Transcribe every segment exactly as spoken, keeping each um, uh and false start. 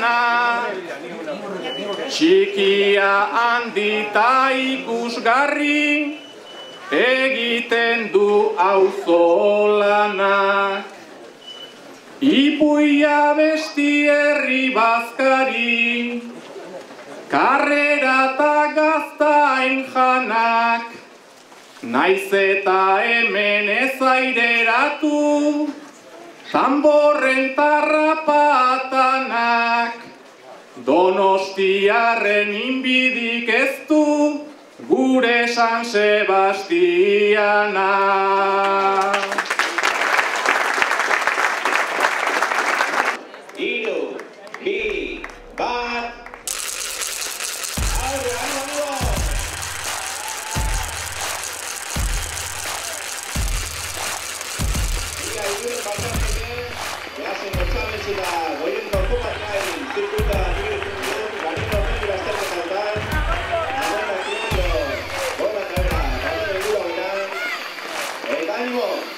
lana, txikia handita ikusgarri, egiten du auzolanak. Ipuia besti herri bazkari, karrera eta gaztain janak, naiz eta hemen ez aireratu, tamborren tarrapatanak, Donostiarren inbidik ez du, gure San Sebastiana. Iru, bi, bat, aurre, aurre, aurre! Ia, igure pasatzeke, behazen González eta goien gorko batkain, zirkuta nire zirkutu, ganito nire bazterketan, nire zirkutu, gora kabera, gora egura betan, eta animo!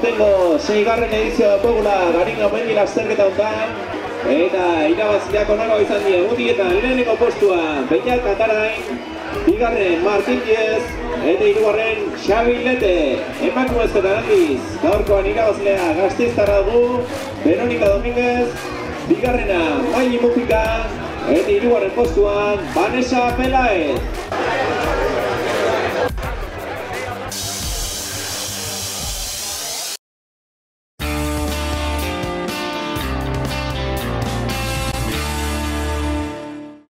aurtengo seigarren edizioa daukagula Garinga mendi lasterketa honetan. Eta irabazleak onako izan die guti eta lehenengo postua Beñat Katarain, bigarren Martin Diez, eta hirugarren Xabi Lete. Emakumezkoetan handiz, gaurkoan irabazlea Gasteiztarra dugu, Veronika Dominguez, bigarrena Maili Mupika, eta hirugarren postuan Vanessa Pelaez.